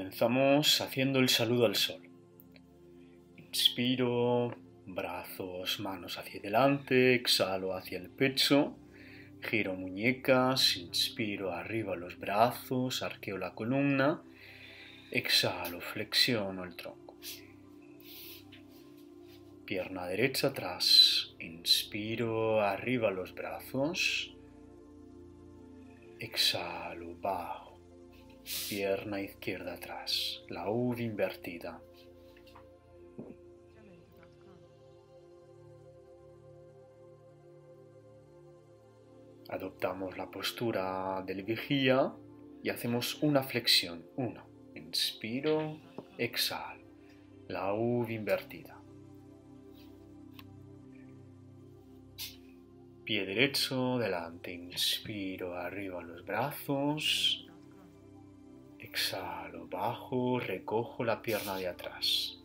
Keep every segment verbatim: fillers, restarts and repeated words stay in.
Comenzamos haciendo el saludo al sol. Inspiro, brazos, manos hacia adelante, exhalo hacia el pecho, giro muñecas, inspiro arriba los brazos, arqueo la columna, exhalo, flexiono el tronco. Pierna derecha atrás, inspiro arriba los brazos, exhalo, bajo. Pierna izquierda atrás, la U invertida. Adoptamos la postura del vigía y hacemos una flexión. Uno, inspiro, exhalo, la U invertida. Pie derecho, delante, inspiro, arriba los brazos. Exhalo, bajo, recojo la pierna de atrás.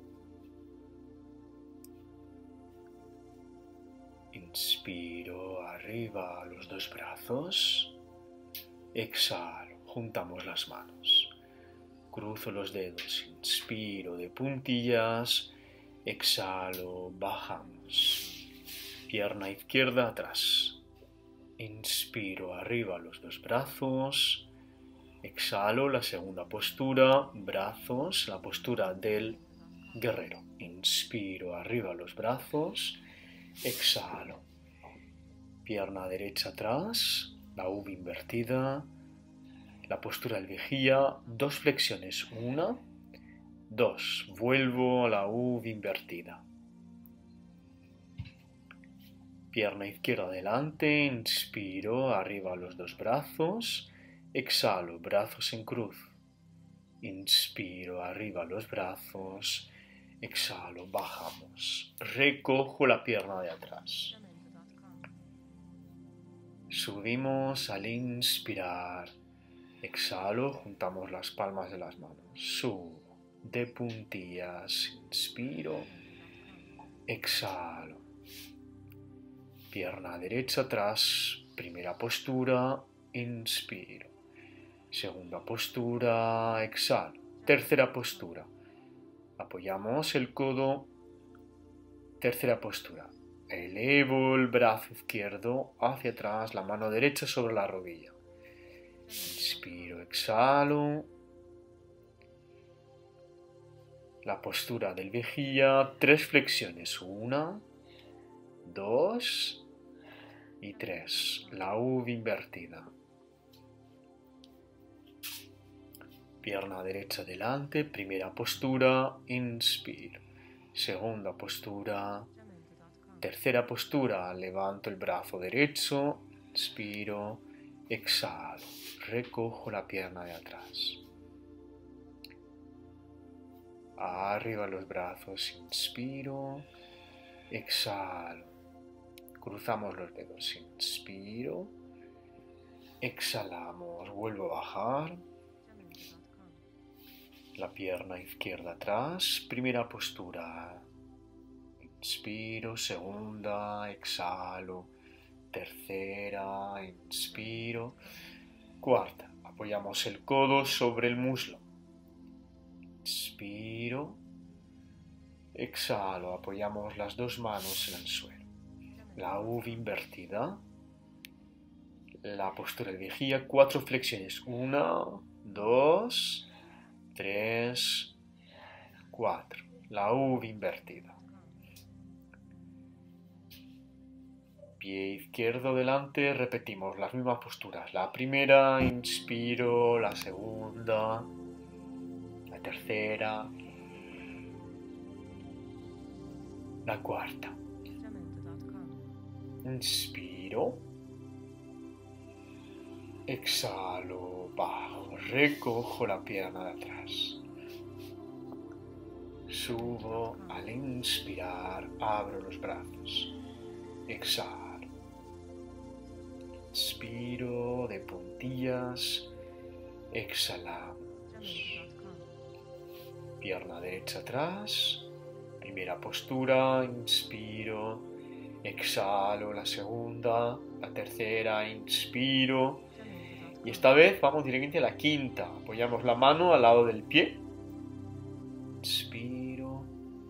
Inspiro, arriba los dos brazos. Exhalo, juntamos las manos. Cruzo los dedos, inspiro de puntillas. Exhalo, bajamos. Pierna izquierda atrás. Inspiro, arriba los dos brazos. Exhalo, la segunda postura, brazos, la postura del guerrero. Inspiro, arriba los brazos, exhalo. Pierna derecha atrás, la U invertida, la postura del vigía, dos flexiones, una, dos, vuelvo a la U invertida. Pierna izquierda adelante, inspiro, arriba los dos brazos. Exhalo, brazos en cruz. Inspiro, arriba los brazos. Exhalo, bajamos. Recojo la pierna de atrás. Subimos al inspirar. Exhalo, juntamos las palmas de las manos. Subo, de puntillas. Inspiro. Exhalo. Pierna derecha atrás. Primera postura. Inspiro. Segunda postura, exhalo. Tercera postura. Apoyamos el codo. Tercera postura. Elevo el brazo izquierdo hacia atrás, la mano derecha sobre la rodilla. Inspiro, exhalo. La postura del vigía, tres flexiones. Una, dos y tres. La U invertida. Pierna derecha delante, primera postura, inspiro. Segunda postura, tercera postura, levanto el brazo derecho, inspiro, exhalo, recojo la pierna de atrás. Arriba los brazos, inspiro, exhalo. Cruzamos los dedos, inspiro, exhalamos, vuelvo a bajar. La pierna izquierda atrás, primera postura, inspiro, segunda, exhalo, tercera, inspiro, cuarta, apoyamos el codo sobre el muslo, inspiro, exhalo, apoyamos las dos manos en el suelo, la U invertida, la postura de vigía, cuatro flexiones, una, dos, tres, cuatro. La U invertida. Pie izquierdo delante, repetimos las mismas posturas. La primera, inspiro, la segunda, la tercera, la cuarta. Inspiro, exhalo, bajo, recojo la pierna de atrás. Subo al inspirar, abro los brazos. Exhalo. Inspiro de puntillas. Exhalamos. Pierna derecha atrás. Primera postura, inspiro. Exhalo la segunda, la tercera, inspiro. Y esta vez vamos directamente a la quinta. Apoyamos la mano al lado del pie. Inspiro.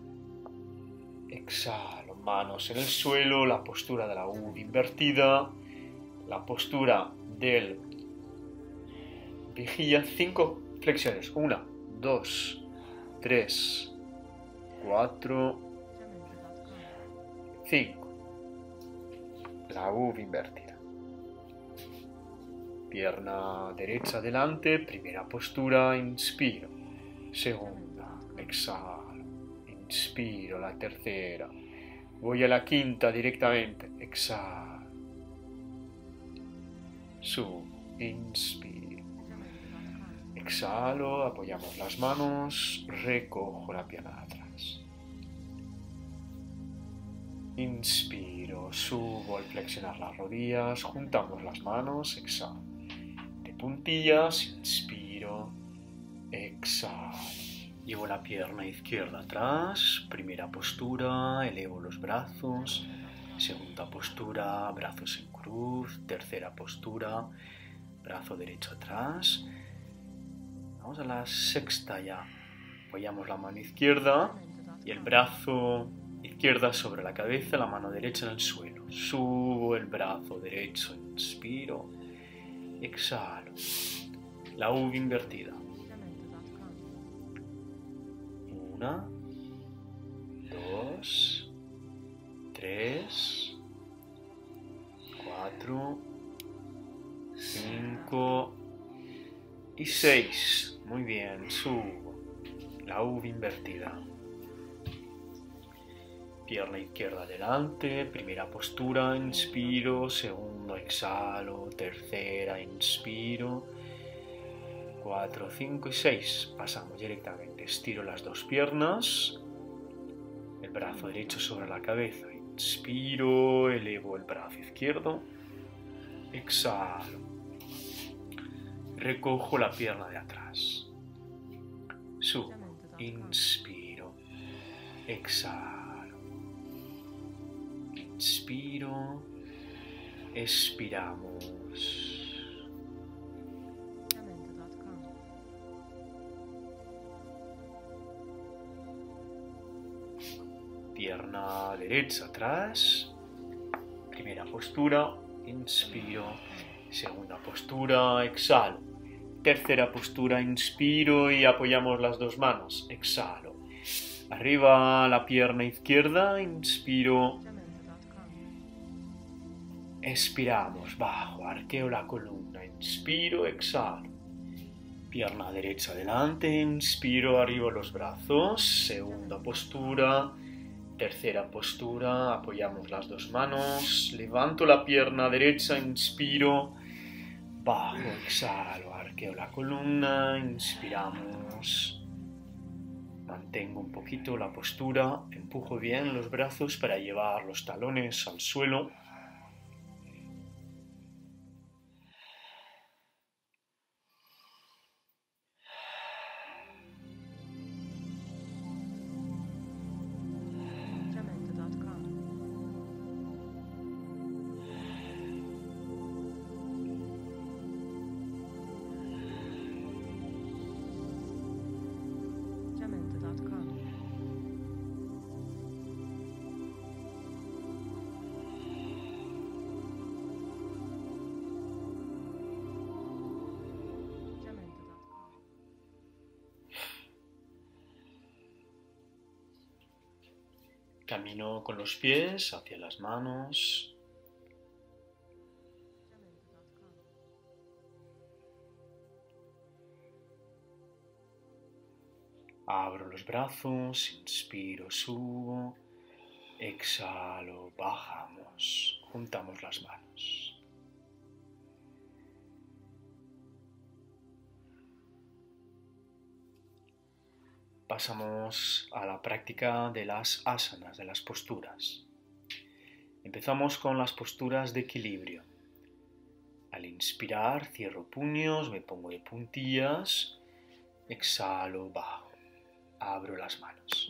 Exhalo. Manos en el suelo. La postura de la U invertida. La postura del vigía. Cinco flexiones. Una, dos, tres, cuatro, cinco. La U invertida. Pierna derecha adelante, primera postura, inspiro. Segunda, exhalo. Inspiro, la tercera. Voy a la quinta directamente, exhalo. Subo, inspiro. Exhalo, apoyamos las manos, recojo la pierna de atrás. Inspiro, subo al flexionar las rodillas, juntamos las manos, exhalo. De puntillas, inspiro, exhalo. Llevo la pierna izquierda atrás, primera postura, elevo los brazos, segunda postura, brazos en cruz, tercera postura, brazo derecho atrás. Vamos a la sexta ya. Apoyamos la mano izquierda y el brazo izquierda sobre la cabeza, la mano derecha en el suelo. Subo el brazo derecho, inspiro, exhalo. La U invertida. Una, dos, tres, cuatro, cinco y seis. Muy bien, subo. La U invertida. Pierna izquierda adelante, primera postura, inspiro, segundo, exhalo, tercera, inspiro, cuatro, cinco y seis. Pasamos directamente, estiro las dos piernas, el brazo derecho sobre la cabeza, inspiro, elevo el brazo izquierdo, exhalo, recojo la pierna de atrás, subo, inspiro, exhalo. Inspiro, expiramos. Pierna derecha atrás. Primera postura, inspiro. Segunda postura, exhalo. Tercera postura, inspiro y apoyamos las dos manos, exhalo. Arriba la pierna izquierda, inspiro. Expiramos, bajo, arqueo la columna, inspiro, exhalo. Pierna derecha adelante, inspiro, arriba los brazos, segunda postura, tercera postura, apoyamos las dos manos, levanto la pierna derecha, inspiro, bajo, exhalo, arqueo la columna, inspiramos, mantengo un poquito la postura, empujo bien los brazos para llevar los talones al suelo. Camino con los pies hacia las manos. Abro los brazos, inspiro, subo, exhalo, bajamos, juntamos las manos. Pasamos a la práctica de las asanas, de las posturas. Empezamos con las posturas de equilibrio. Al inspirar, cierro puños, me pongo de puntillas, exhalo, bajo, abro las manos.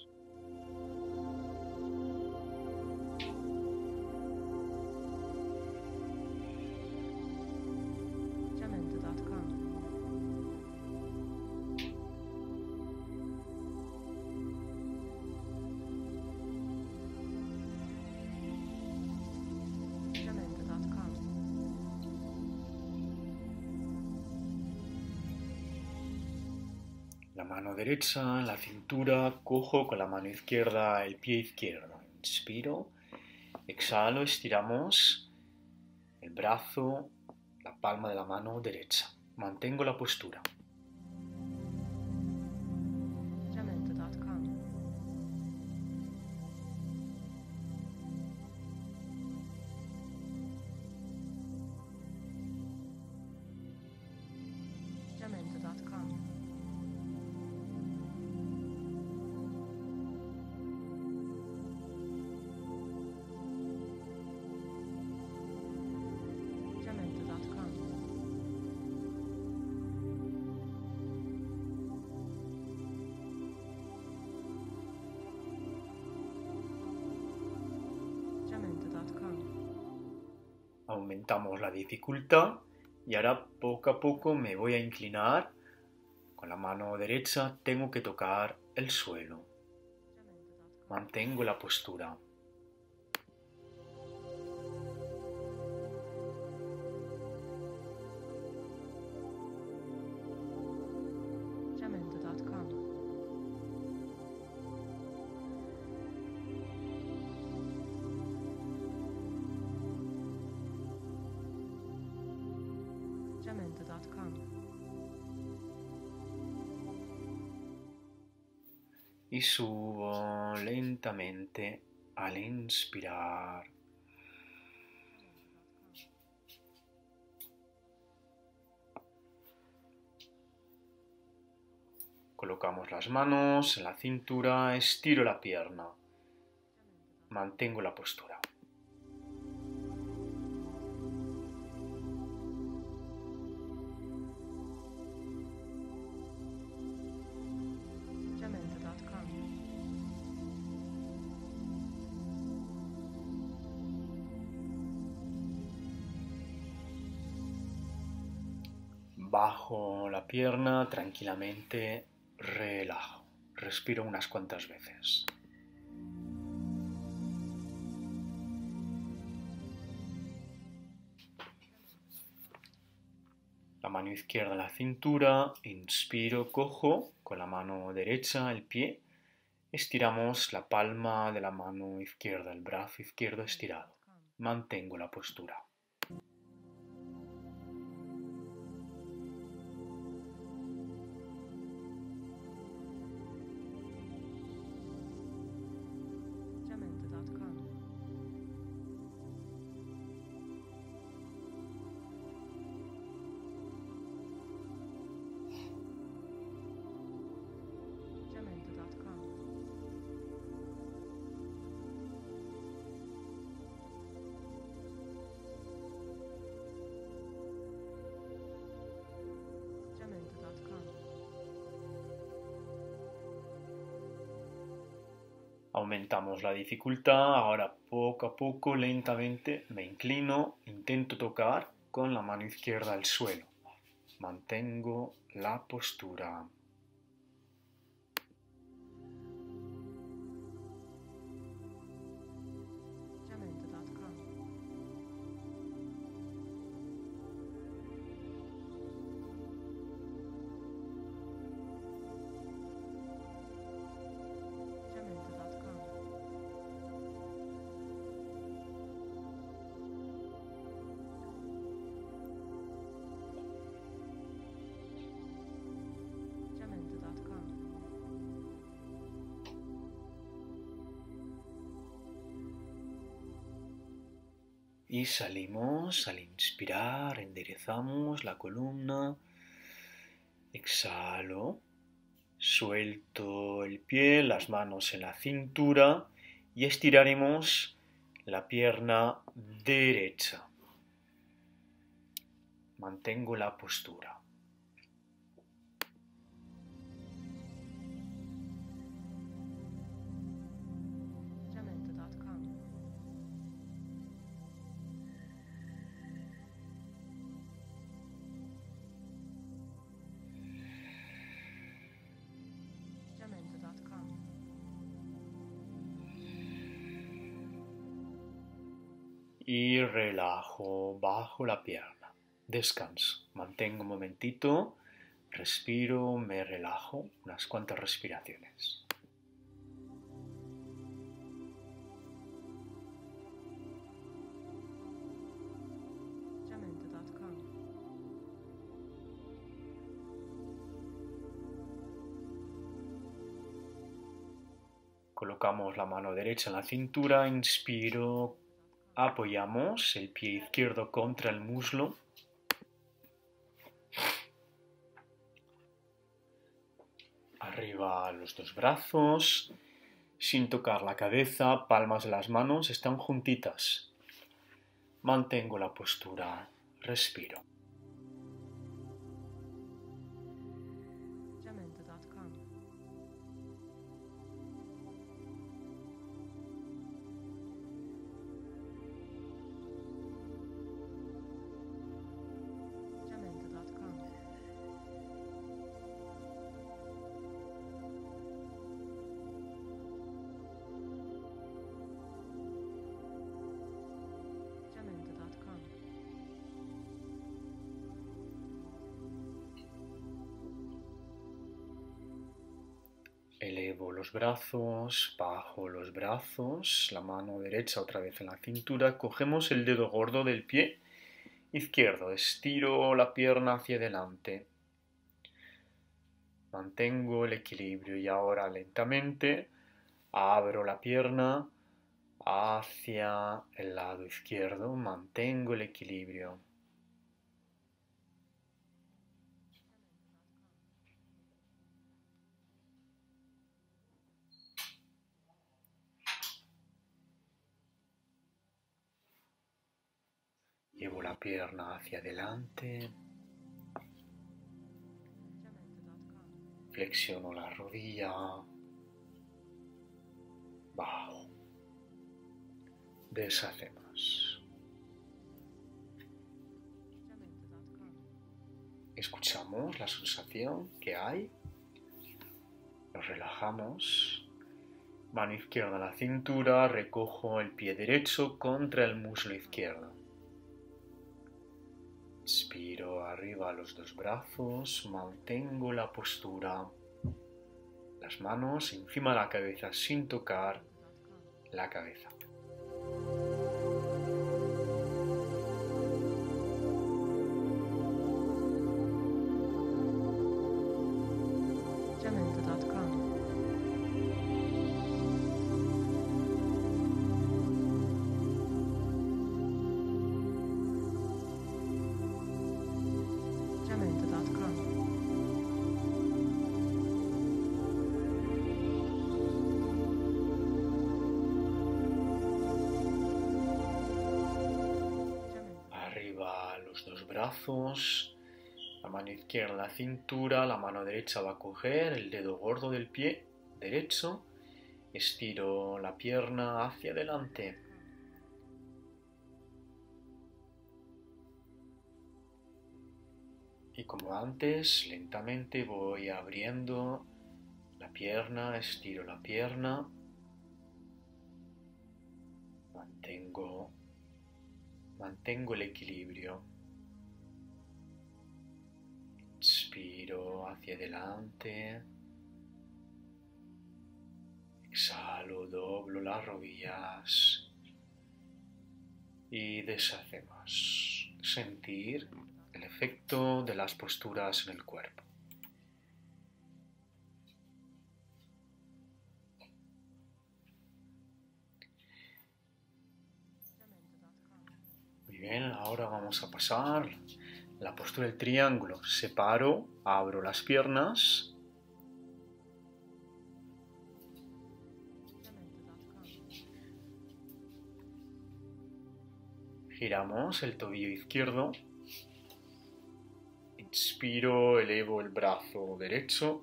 La mano derecha en la cintura, cojo con la mano izquierda el pie izquierdo. Inspiro, exhalo, estiramos el brazo, la palma de la mano derecha. Mantengo la postura. Aumentamos la dificultad y ahora poco a poco me voy a inclinar. Con la mano derecha tengo que tocar el suelo. Mantengo la postura. Y subo lentamente al inspirar. Colocamos las manos en la cintura, estiro la pierna. Mantengo la postura. Bajo la pierna tranquilamente, relajo. Respiro unas cuantas veces. La mano izquierda en la cintura, inspiro, cojo con la mano derecha el pie. Estiramos la palma de la mano izquierda, el brazo izquierdo estirado. Mantengo la postura. Aumentamos la dificultad, ahora poco a poco, lentamente me inclino, intento tocar con la mano izquierda el suelo. Mantengo la postura. Y salimos al inspirar, enderezamos la columna, exhalo, suelto el pie, las manos en la cintura y estiraremos la pierna derecha. Mantengo la postura. Y relajo, bajo la pierna. Descanso. Mantengo un momentito Respiro, me relajo, unas cuantas respiraciones. Colocamos la mano derecha en la cintura, inspiro, apoyamos el pie izquierdo contra el muslo. Arriba los dos brazos, sin tocar la cabeza, palmas de las manos están juntitas. Mantengo la postura, respiro. Elevo los brazos, bajo los brazos, la mano derecha otra vez en la cintura, cogemos el dedo gordo del pie izquierdo, estiro la pierna hacia adelante, mantengo el equilibrio y ahora lentamente abro la pierna hacia el lado izquierdo, mantengo el equilibrio. Llevo la pierna hacia adelante, flexiono la rodilla, bajo, deshacemos. Escuchamos la sensación que hay, nos relajamos, mano izquierda a la cintura, recojo el pie derecho contra el muslo izquierdo. Inspiro arriba los dos brazos, mantengo la postura, las manos encima de la cabeza sin tocar la cabeza. Brazos, la mano izquierda en la cintura, la mano derecha va a coger el dedo gordo del pie derecho, estiro la pierna hacia adelante. Y como antes, lentamente voy abriendo la pierna, estiro la pierna, mantengo, mantengo el equilibrio. Inspiro hacia adelante, exhalo, doblo las rodillas y deshacemos. Sentir el efecto de las posturas en el cuerpo. Muy bien, ahora vamos a pasar la postura del triángulo. Separo, abro las piernas. Giramos el tobillo izquierdo. Inspiro, elevo el brazo derecho.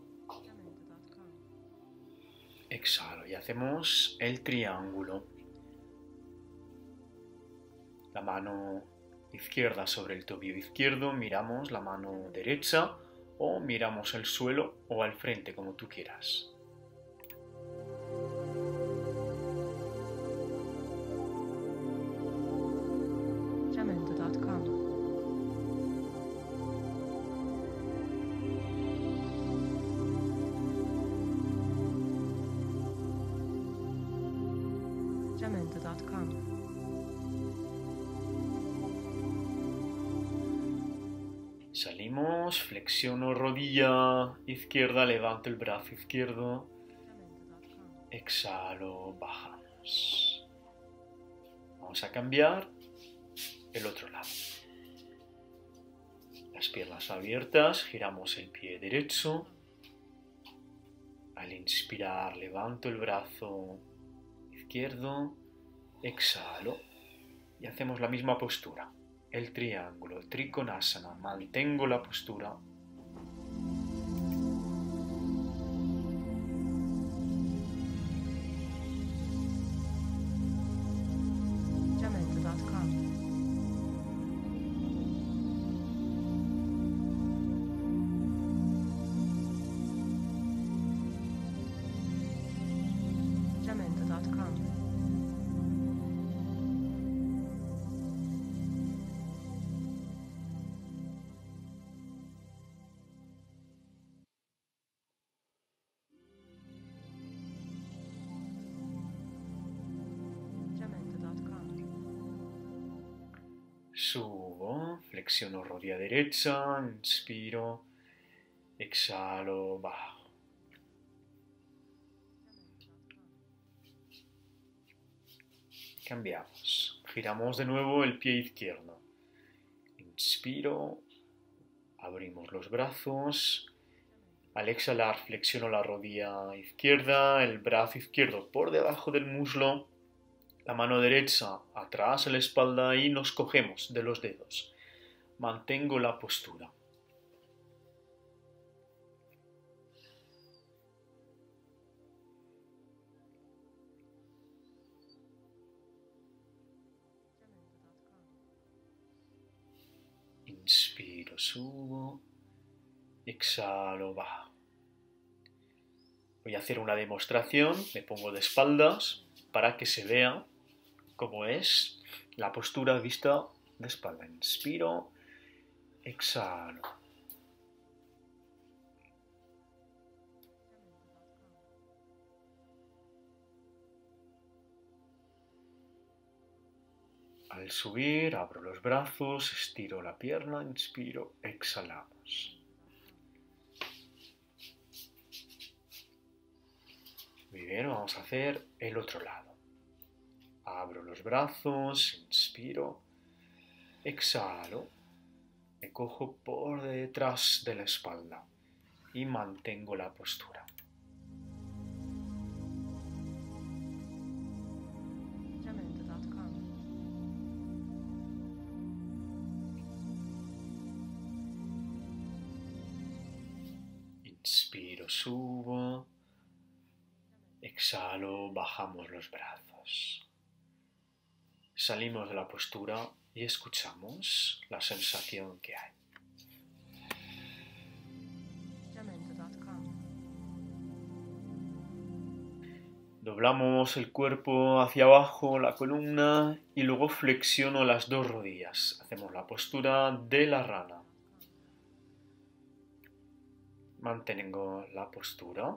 Exhalo y hacemos el triángulo. La mano izquierda sobre el tobillo izquierdo, miramos la mano derecha o miramos el suelo o al frente, como tú quieras. punto com. Salimos, flexiono rodilla izquierda, levanto el brazo izquierdo, exhalo, bajamos. Vamos a cambiar el otro lado. Las piernas abiertas, giramos el pie derecho. Al inspirar, levanto el brazo izquierdo, exhalo y hacemos la misma postura. El triángulo, el trikonasana, mantengo la postura. Subo, flexiono rodilla derecha, inspiro, exhalo, bajo. Cambiamos. Giramos de nuevo el pie izquierdo. Inspiro, abrimos los brazos. Al exhalar, flexiono la rodilla izquierda, el brazo izquierdo por debajo del muslo. La mano derecha atrás en la espalda y nos cogemos de los dedos. Mantengo la postura. Inspiro, subo. Exhalo, bajo. Voy a hacer una demostración. Me pongo de espaldas para que se vea cómo es la postura vista de espalda. Inspiro, exhalo. Al subir, abro los brazos, estiro la pierna, inspiro, exhalamos. Muy bien, vamos a hacer el otro lado. Abro los brazos, inspiro, exhalo, me cojo por detrás de la espalda y mantengo la postura. Inspiro, subo, exhalo, bajamos los brazos. Salimos de la postura y escuchamos la sensación que hay. Doblamos el cuerpo hacia abajo, la columna, y luego flexiono las dos rodillas. Hacemos la postura de la rana. Mantengo la postura.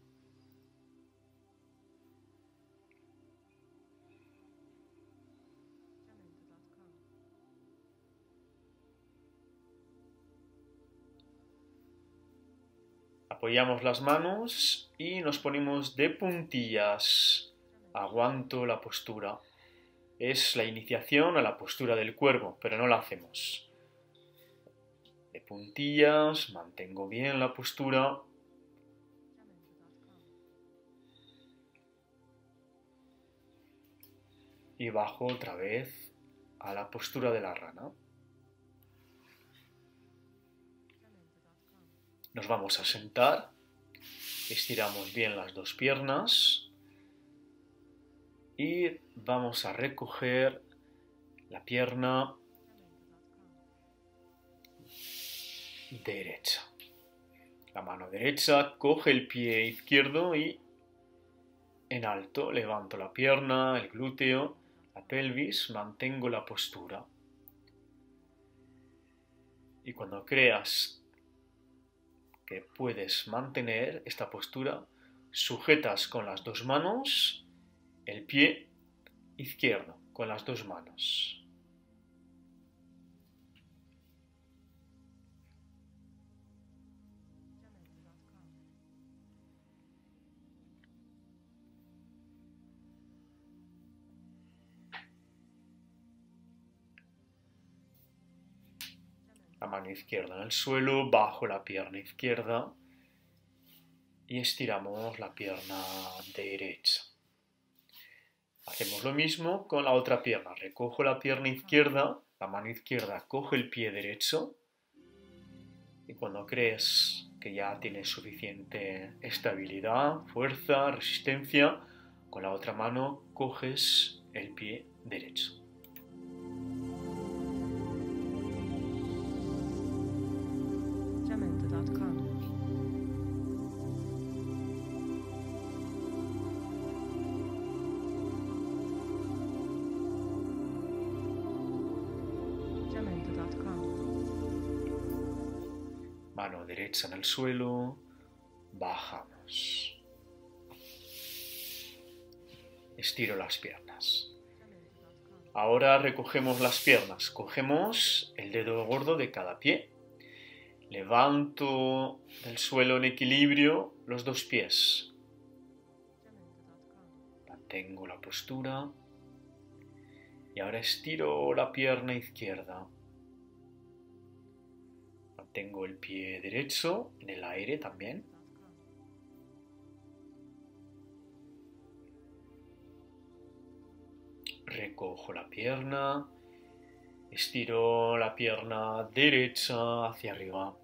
Apoyamos las manos y nos ponemos de puntillas. Aguanto la postura. Es la iniciación a la postura del cuervo, pero no la hacemos. De puntillas, mantengo bien la postura. Y bajo otra vez a la postura de la rana. Nos vamos a sentar, estiramos bien las dos piernas y vamos a recoger la pierna derecha. La mano derecha coge el pie izquierdo y en alto levanto la pierna, el glúteo, la pelvis, mantengo la postura. Y cuando creas que puedes mantener esta postura, sujetas con las dos manos el pie izquierdo con las dos manos. La mano izquierda en el suelo, bajo la pierna izquierda y estiramos la pierna derecha. Hacemos lo mismo con la otra pierna. Recojo la pierna izquierda, la mano izquierda coge el pie derecho y cuando crees que ya tienes suficiente estabilidad, fuerza, resistencia, con la otra mano coges el pie derecho. Mano derecha en el suelo, bajamos. Estiro las piernas. Ahora recogemos las piernas, cogemos el dedo gordo de cada pie. Levanto del suelo en equilibrio los dos pies. Mantengo la postura. Y ahora estiro la pierna izquierda. Mantengo el pie derecho en el aire también. Recojo la pierna. Estiro la pierna derecha hacia arriba.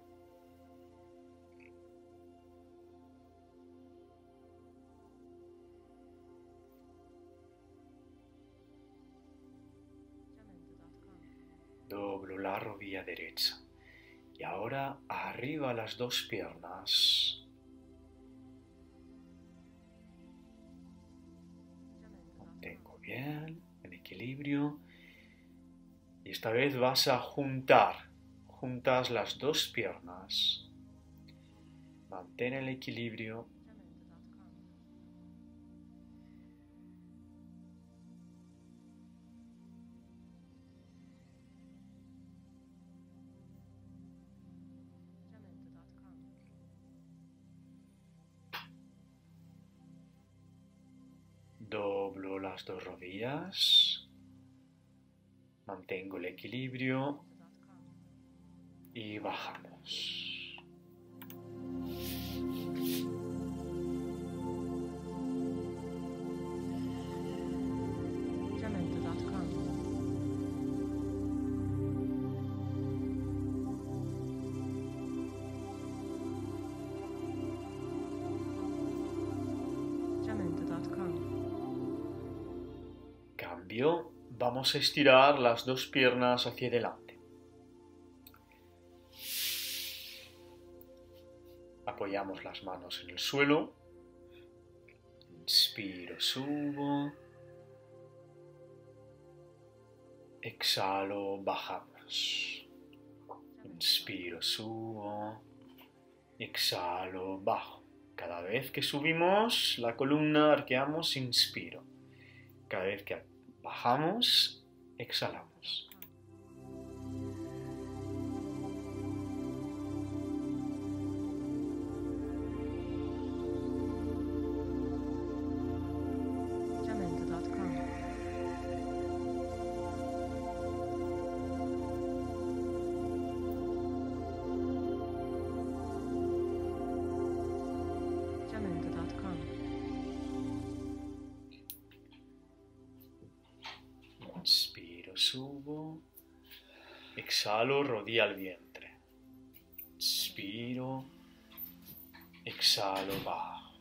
Doblo la rodilla derecha. Y ahora arriba las dos piernas. Mantengo bien, en equilibrio. Y esta vez vas a juntar. Juntas las dos piernas. Mantén el equilibrio. Doblo las dos rodillas, mantengo el equilibrio y bajamos. Cambio, vamos a estirar las dos piernas hacia adelante. Apoyamos las manos en el suelo. Inspiro, subo. Exhalo, bajamos. Inspiro, subo. Exhalo, bajo. Cada vez que subimos la columna, arqueamos, inspiro. Cada vez que bajamos, exhalamos. Inspiro, subo. Exhalo, rodilla al vientre. Inspiro. Exhalo, bajo.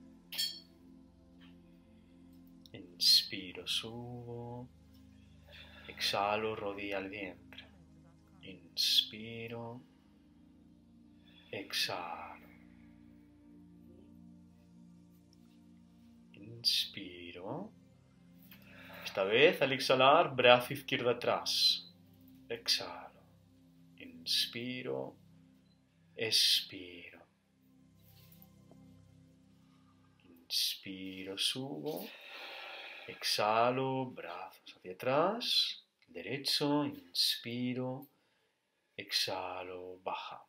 Inspiro, subo. Exhalo, rodilla al vientre. Inspiro. Exhalo. Inspiro. Esta vez, al exhalar, brazo izquierdo atrás. Exhalo. Inspiro. Expiro. Inspiro, subo. Exhalo, brazos hacia atrás, derecho, inspiro, exhalo, bajamos.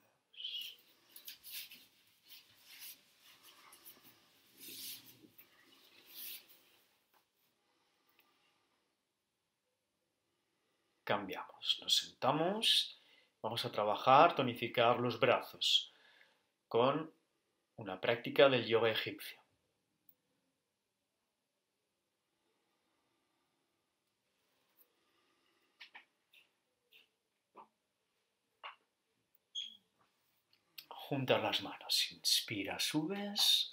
Cambiamos, nos sentamos, vamos a trabajar, tonificar los brazos con una práctica del yoga egipcio. Juntas las manos, inspira, subes,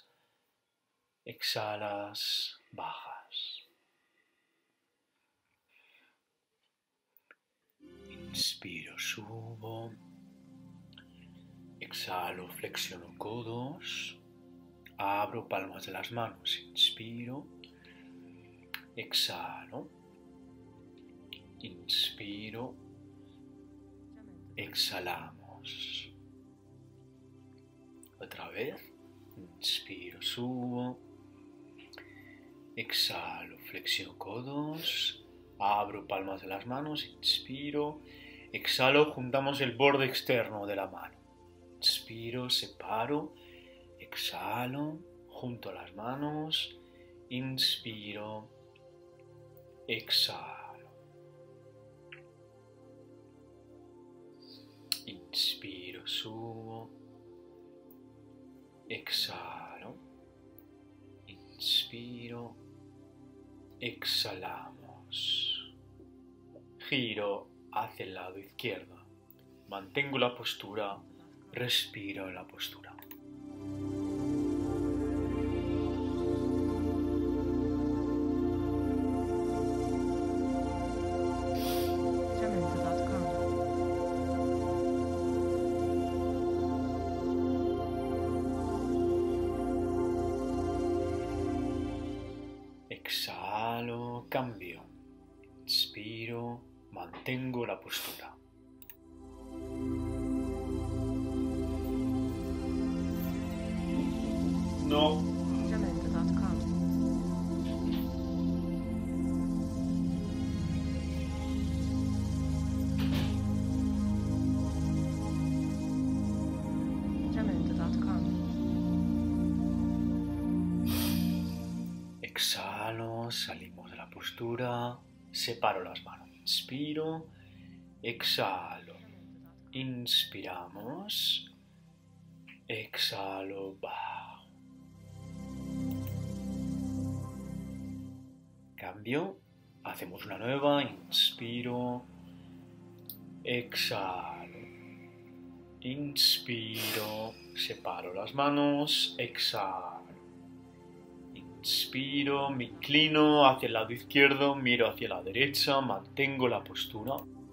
exhalas, bajas. Inspiro, subo, exhalo, flexiono codos, abro palmas de las manos, inspiro, exhalo, inspiro, exhalamos. Otra vez, inspiro, subo, exhalo, flexiono codos, abro palmas de las manos, inspiro, exhalo, juntamos el borde externo de la mano. Inspiro, separo, exhalo, junto las manos, inspiro, exhalo. Inspiro, subo, exhalo, inspiro, exhalamos. Giro hacia el lado izquierdo. Mantengo la postura, respiro en la postura. Exhalo, cambio. Inspiro, mantengo la postura. No. Exhalo, salimos de la postura, separo las manos, inspiro, exhalo, inspiramos, exhalo, bajo. Cambio, hacemos una nueva, inspiro, exhalo, inspiro, separo las manos, exhalo. Inspiro, me inclino hacia el lado izquierdo, miro hacia la derecha, mantengo la postura.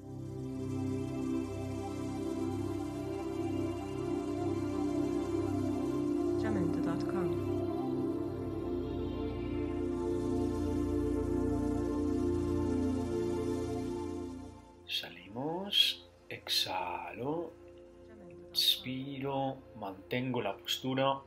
Salimos, exhalo, inspiro, mantengo la postura.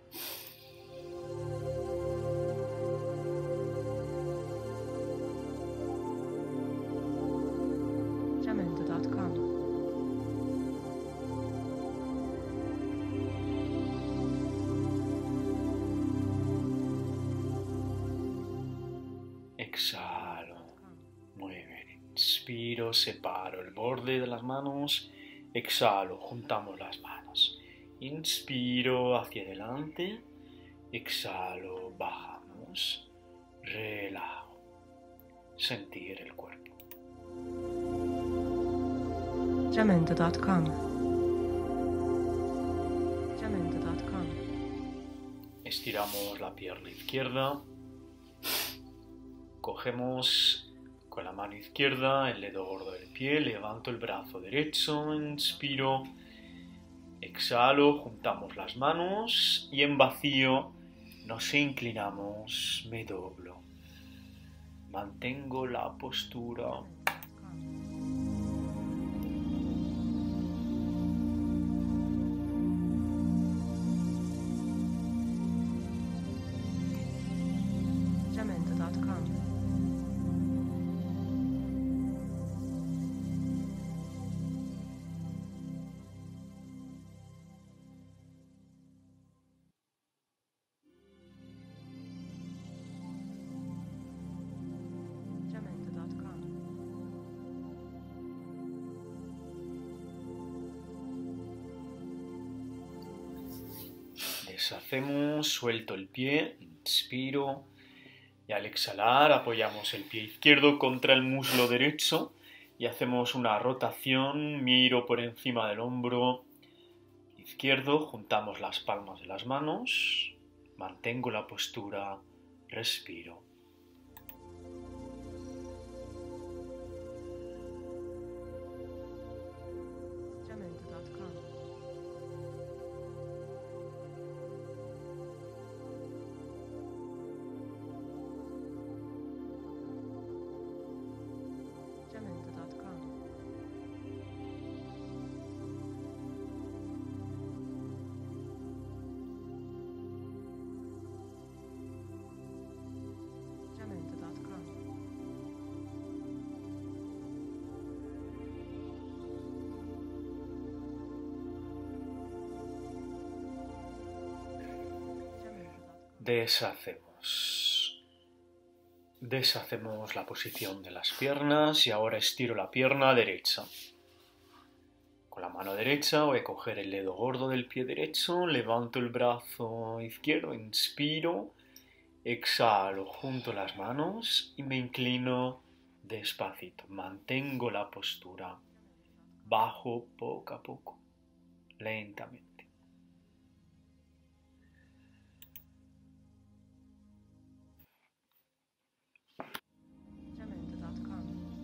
Exhalo, muy bien, inspiro, separo el borde de las manos, exhalo, juntamos las manos, inspiro hacia adelante, exhalo, bajamos, relajo, sentir el cuerpo. jamendo punto com jamendo punto com. Estiramos la pierna izquierda. Cogemos con la mano izquierda el dedo gordo del pie, levanto el brazo derecho, inspiro, exhalo, juntamos las manos y en vacío nos inclinamos, me doblo. Mantengo la postura. jamendo punto com Deshacemos, suelto el pie, inspiro y al exhalar apoyamos el pie izquierdo contra el muslo derecho y hacemos una rotación, miro por encima del hombro izquierdo, juntamos las palmas de las manos, mantengo la postura, respiro. jamendo punto com. jamendo punto com. jamendo punto com. Deshacemos. Deshacemos la posición de las piernas y ahora estiro la pierna derecha. Con la mano derecha voy a coger el dedo gordo del pie derecho, levanto el brazo izquierdo, inspiro, exhalo, junto las manos y me inclino despacito. Mantengo la postura, bajo poco a poco, lentamente. jamendo punto com.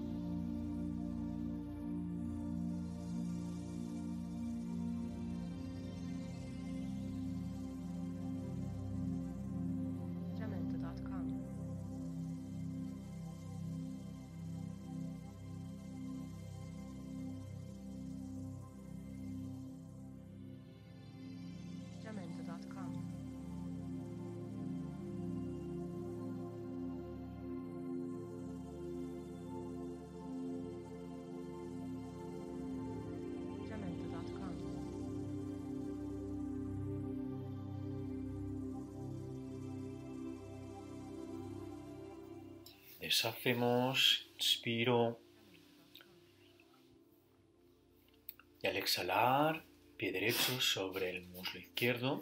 jamendo punto com. jamendo punto com. jamendo punto com. Deshacemos, inspiro y al exhalar, pie derecho sobre el muslo izquierdo.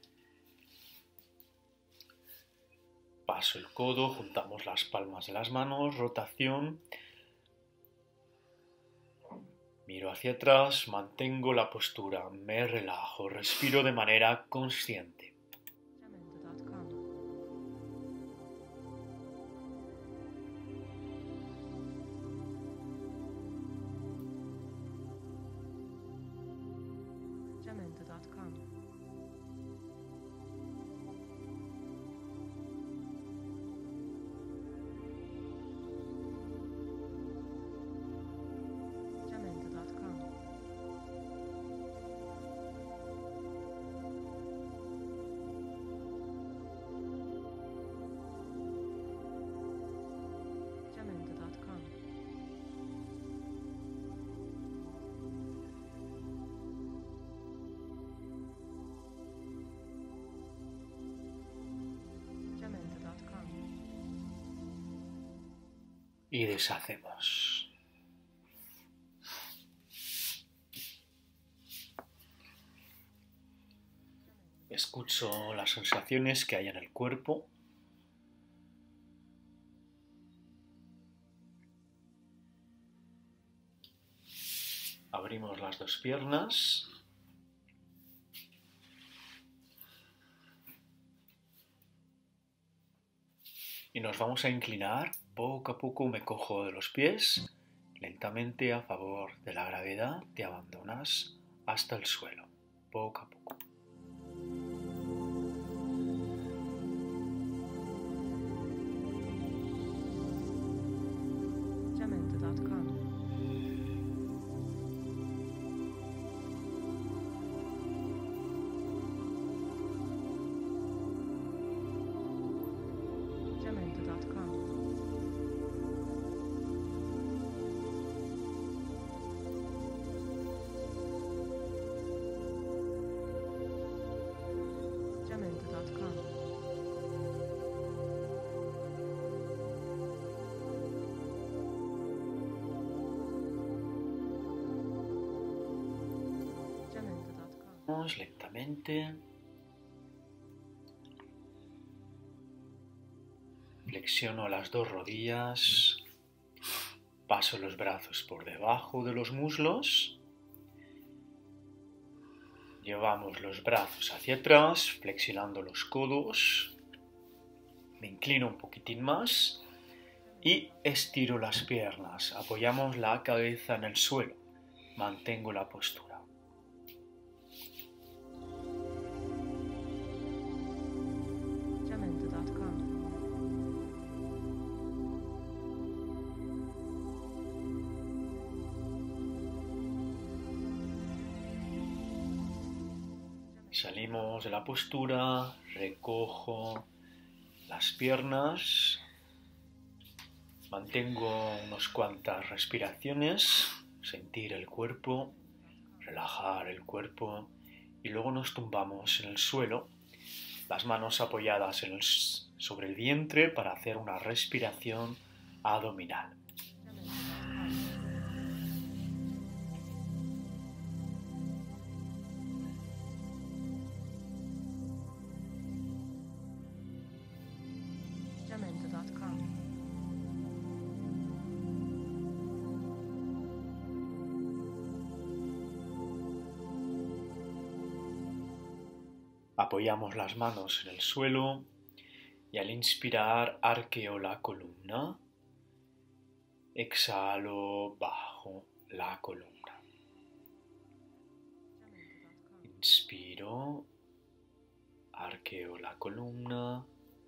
Paso el codo, juntamos las palmas de las manos, rotación. Miro hacia atrás, mantengo la postura, me relajo, respiro de manera consciente. jamendo punto com. jamendo punto com. jamendo punto com. jamendo punto com. jamendo punto com. Y deshacemos. Escucho las sensaciones que hay en el cuerpo. Abrimos las dos piernas. Y nos vamos a inclinar. Poco a poco me cojo de los pies. Lentamente, a favor de la gravedad, te abandonas hasta el suelo. Poco a poco. jamendo punto com. jamendo punto com. jamendo punto com. jamendo punto com. Lentamente. Flexiono las dos rodillas, paso los brazos por debajo de los muslos, llevamos los brazos hacia atrás, flexionando los codos, me inclino un poquitín más y estiro las piernas, apoyamos la cabeza en el suelo, mantengo la postura. jamendo punto com. Salimos de la postura, recojo las piernas, mantengo unas cuantas respiraciones, sentir el cuerpo, relajar el cuerpo y luego nos tumbamos en el suelo, las manos apoyadas en el, sobre el vientre para hacer una respiración abdominal. jamendo punto com. Apoyamos las manos en el suelo y al inspirar arqueo la columna, exhalo, bajo la columna. Inspiro, arqueo la columna,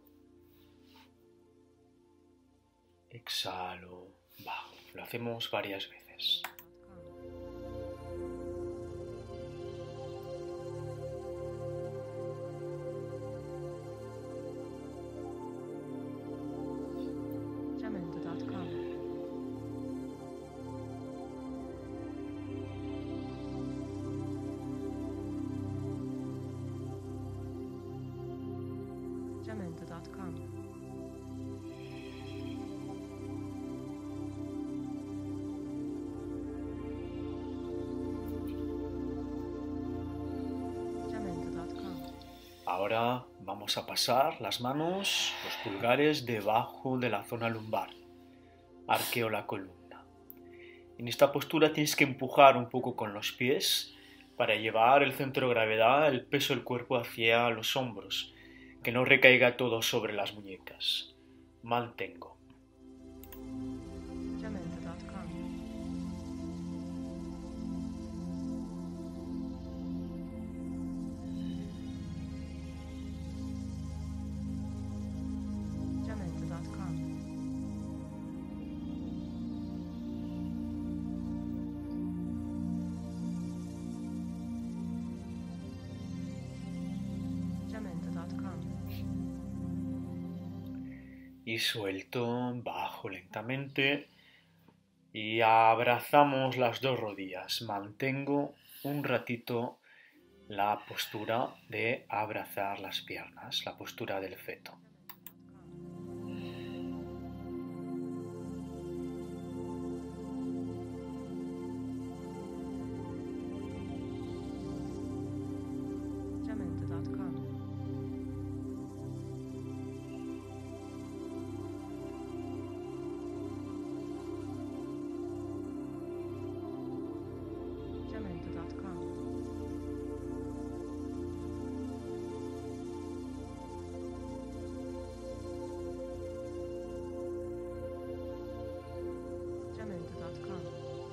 exhalo, bajo. Lo hacemos varias veces. jamendo punto com. jamendo punto com. jamendo punto com. Ahora vamos a pasar las manos, los pulgares debajo de la zona lumbar. Arqueo la columna. En esta postura tienes que empujar un poco con los pies para llevar el centro de gravedad, el peso del cuerpo hacia los hombros, que no recaiga todo sobre las muñecas. Mantengo. jamendo punto com. jamendo punto com. jamendo punto com. Y suelto, bajo lentamente y abrazamos las dos rodillas. Mantengo un ratito la postura de abrazar las piernas, la postura del feto. jamendo punto com. jamendo punto com. jamendo punto com.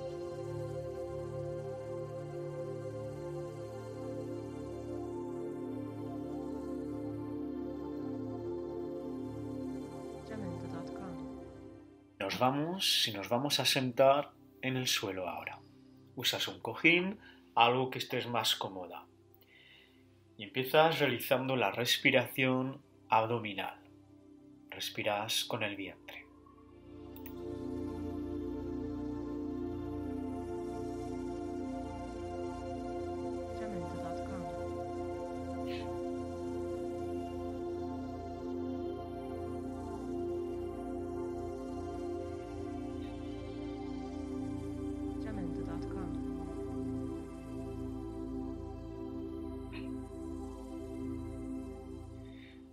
jamendo punto com. Nos vamos, si nos vamos a sentar en el suelo ahora. Usas un cojín, algo que estés más cómoda. Y empiezas realizando la respiración abdominal. Respiras con el vientre. jamendo punto com. jamendo punto com.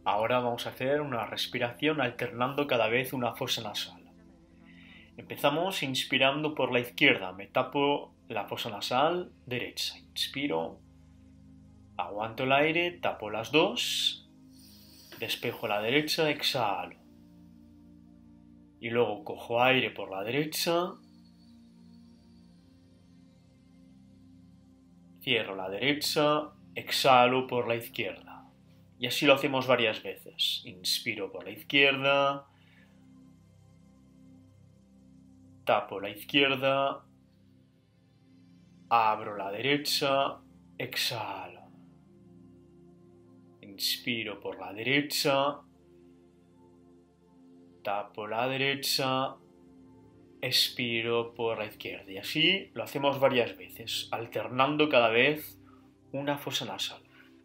Ahora vamos a hacer una respiración alternando cada vez una fosa nasal. Empezamos inspirando por la izquierda. Me tapo la fosa nasal derecha. Inspiro, aguanto el aire, tapo las dos, despejo la derecha, exhalo. Y luego cojo aire por la derecha, cierro la derecha, exhalo por la izquierda. Y así lo hacemos varias veces. Inspiro por la izquierda, tapo la izquierda, abro la derecha, exhalo. Inspiro por la derecha, tapo la derecha, expiro por la izquierda. Y así lo hacemos varias veces, alternando cada vez una fosa nasal.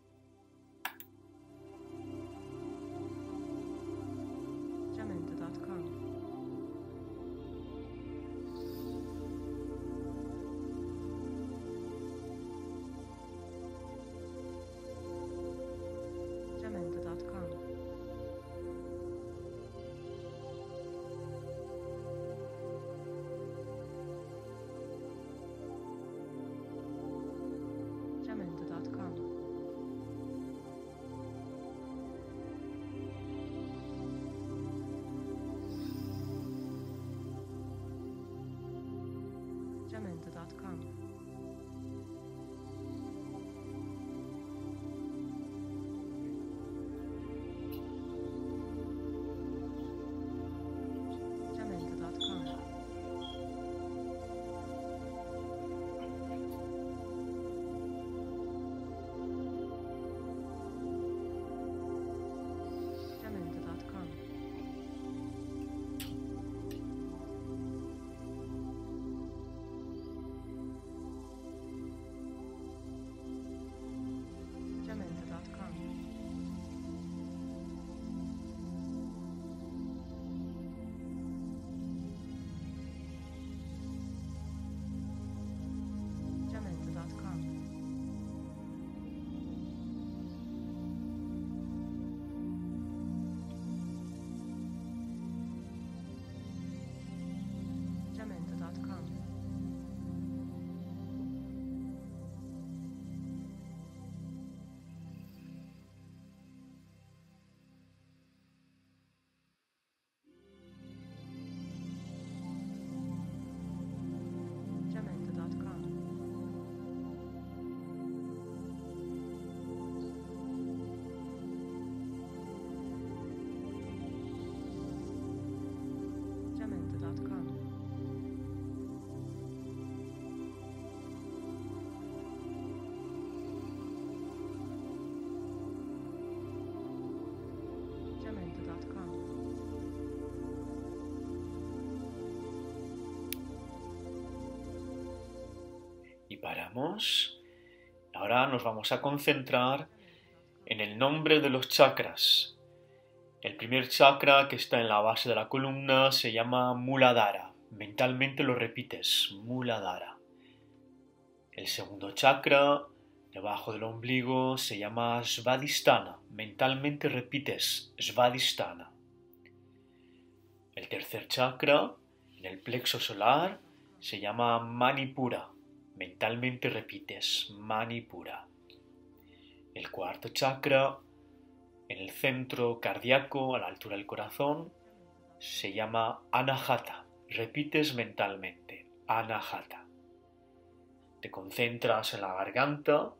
jamendo punto com. jamendo punto com. jamendo punto com. jamendo punto com. jamendo punto com. jamendo punto com. jamendo punto com. jamendo punto com. jamendo punto com. jamendo punto com. jamendo punto com. jamendo punto com. Y paramos. Ahora nos vamos a concentrar en el nombre de los chakras. El primer chakra, que está en la base de la columna, se llama Muladhara. Mentalmente lo repites, Muladhara. El segundo chakra, debajo del ombligo, se llama Svadhisthana. Mentalmente repites, Svadhisthana. El tercer chakra, en el plexo solar, se llama Manipura. Mentalmente repites, Manipura. El cuarto chakra, en el centro cardíaco, a la altura del corazón, se llama Anahata. Repites mentalmente, Anahata. Te concentras en la garganta.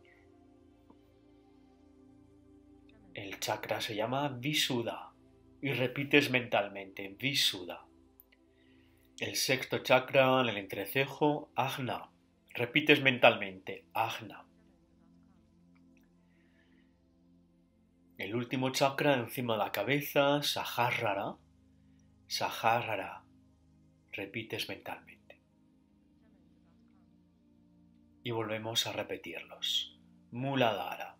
El chakra se llama Visuddha y repites mentalmente, Visuddha. El sexto chakra, en el entrecejo, Ajna. Repites mentalmente, Ajna. El último chakra encima de la cabeza, Sahasrara. Sahasrara. Repites mentalmente. Y volvemos a repetirlos. Muladhara.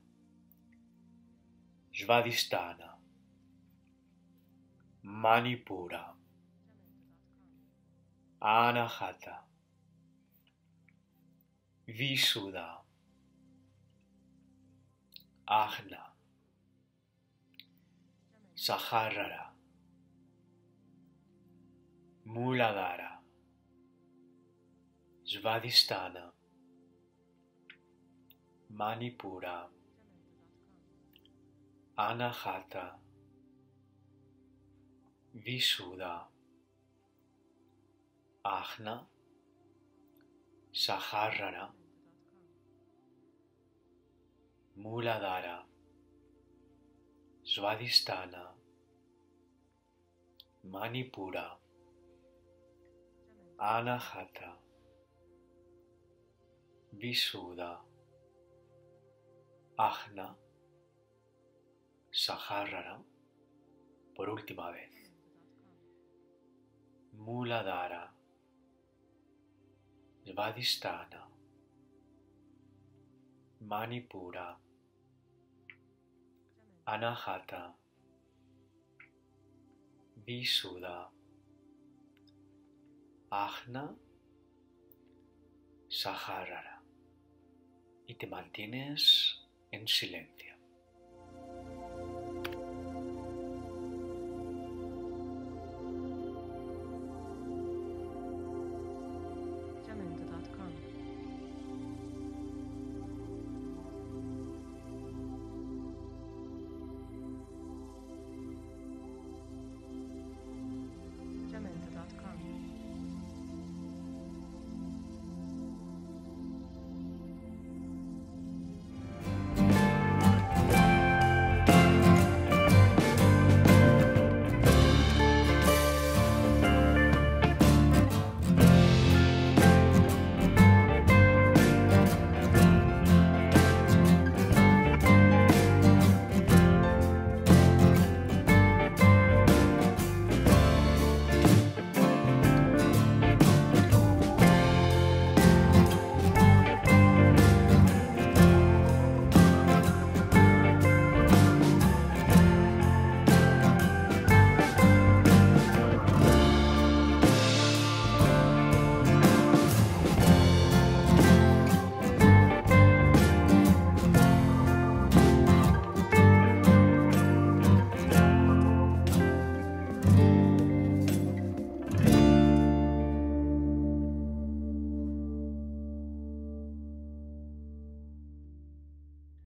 Svadhisthana. Manipura. Anahata. Visuddha. Ajna. Saharara, Muladhara, Svadhisthana, Manipura, Anahata, Visuddha, Ajna, Saharara, Muladhara, Svadhisthana, Manipura, Anahata, Visuddha, Ajna, Saharara, por última vez, Muladhara, Svadhisthana, Manipura, Anahata, Visuddha, Ajna, Saharara, y te mantienes en silencio.